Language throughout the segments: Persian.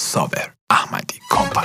صابر احمدی کمپانی.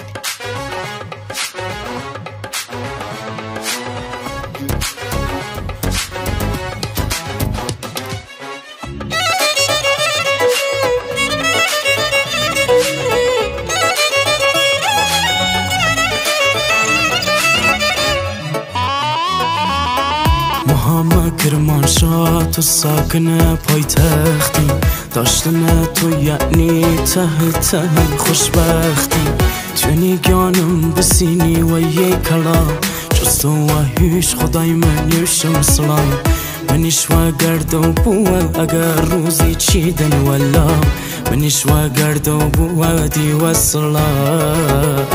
محمد کرمانشاه تو ساکن پایتختی، داشتن تو یعنی ته ته خوشبختی. جنگانم بسینی و یک کلام، جست و هیچ خدای من یوشم سلام. منیش و گرد و بو اگر روزی چیدن ولا، منیش و گرد و بو دی و سلام.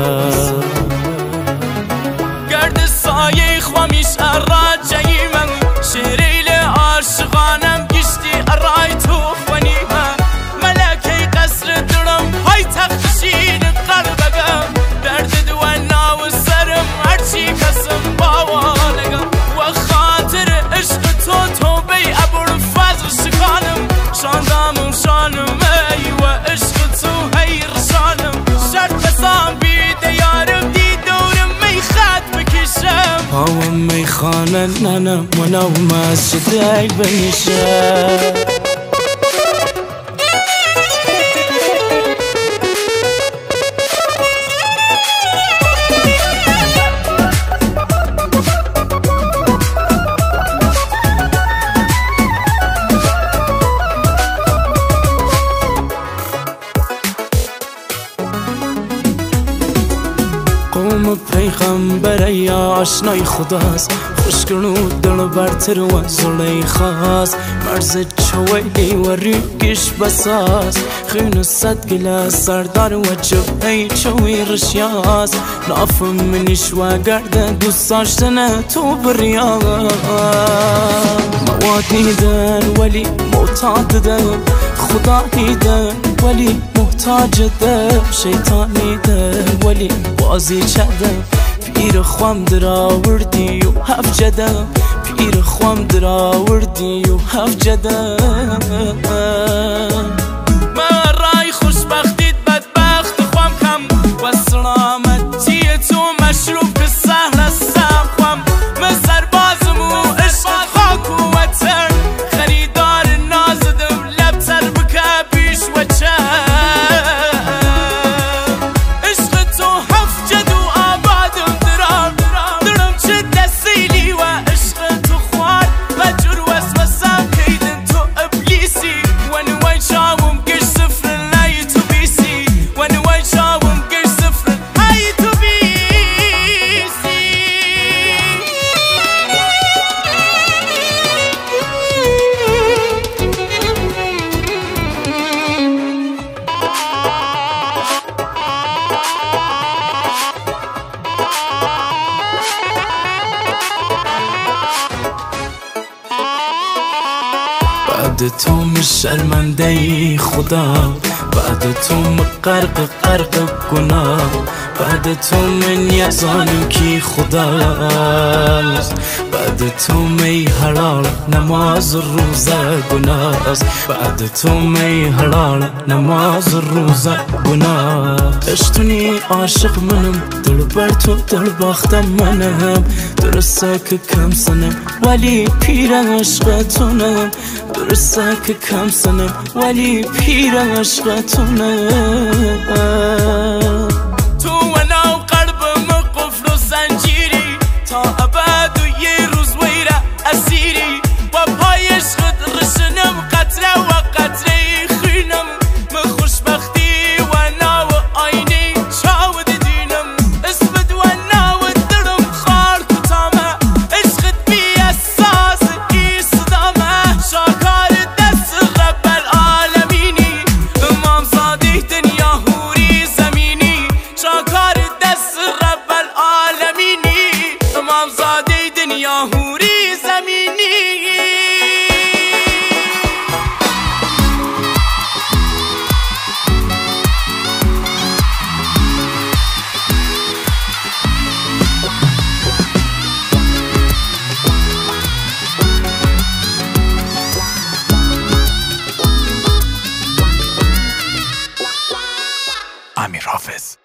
گرد سایه خوامیش اراجعی من، شیریل عاشقانم گشتی ارای تو خونیمه. ملکه قصر درم های تخت شیر قلبگم، درد دوانا و سرم هرچی کسم باوالگم. و خاطر عشق تو بی ابوالفضل شکانم، شاندامم شانم ای و عشق تو هی رشانم. شرط بسام بیده یارم دی دورم می خط بکشم. هاو میخانه ننم منو مسجد ای بنشم. قوم پیغمبر یا آشنای خداست، خوشگلو دل برتر و زلیخاست. مرز چویلی و ریگش بساست، خین صد گلاس سردار و جبهی چوی رشیاست. نافم منیش و گرده دوست داشتن تو بریاست. مواد دیدن ولی معتاد دم، خدا دیدن ولی محتاج دم. شیطانی دم ولی بازی چدم، پیر خوام در آوردی و هف جدم. پیر خوام در آوردی و هف جدم. من رای خوشبختیت بدبخت خوام کم، و سلامتی تو مشروب که سهر هستم خوام. من سربازم و عشق خاک و وطن، خریدار نازدم لبتر بکه پیش و چن. بعد تو شرمنده ای خدا، بعد تو غرق گناه. بعد تو من یزانم کی خداست، بعد تو می حلال نماز روزه گناست. بعد تو می حلال نماز روزه گناه. اشتونی عاشق منم، دل بر تو دل باختم منم. درسته که کم سنم ولی پیر عشقتونم. درسته که کم سنم ولی پیر عشقتونم. تو و ناو قلبم قفل و زنجیری، تا ابد و یه روز ویره اسیری. و پای عشقت رشنم قطره و قطره خینم. من خوشبختی و ناو آینی چاود دینم. اسمت و ناو درم خار کتامه، عشقت بی اساس ای صدامه. شاکار دست رب العالمینی، امام صادق دنیا امیر حافظ.